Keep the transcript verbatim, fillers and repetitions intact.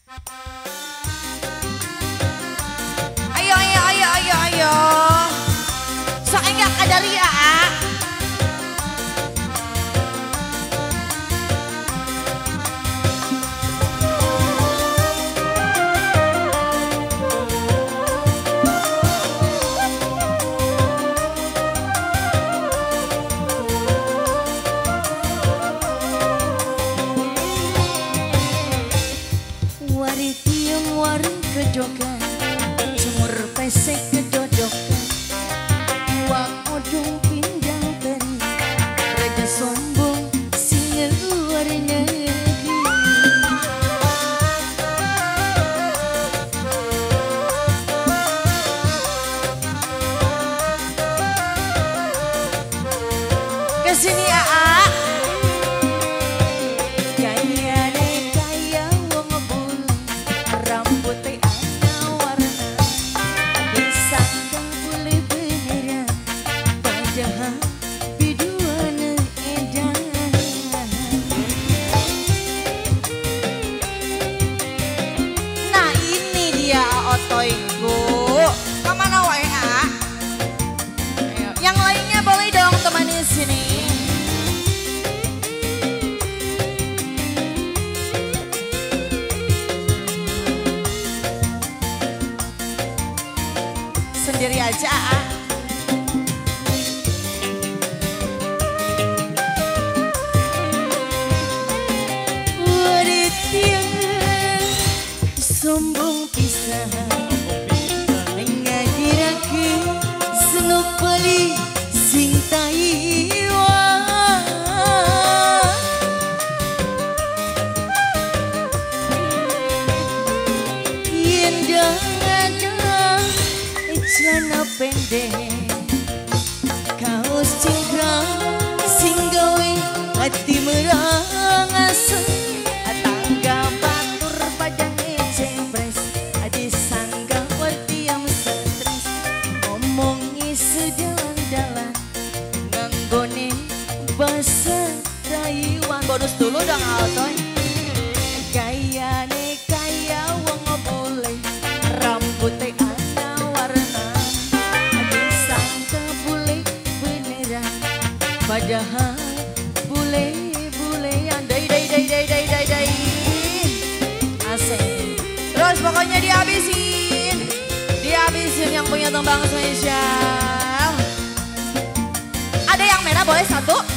Ayo, ayo, ayo, ayo, ayo. Soalnya Kadaria. Waritium warung kejogan, sumur pesek kejodokan, uang odong pindang teri, raja sombong singa luar negeri. Kesini Aa. Nah ini dia otoiku. Kemana wae A? Ayo. Yang lainnya boleh dong teman di sini. Sendiri aja A. Sombong pisah ngagirakeun senopali sing Taiwan. Yen jangan celana pendek kaos cingkrang sing gawe hati merangasem. Bahasa Taiwan Bonus dulu dong Altoy. gayane kaya wong boleh rambutnya ada warna disangka bule beneran padahal bule-bule yang dai dai dai dai dai dai dai Asik. Terus pokoknya dihabisin. Dihabisin yang punya tembang spesial. Ada yang merah boleh satu?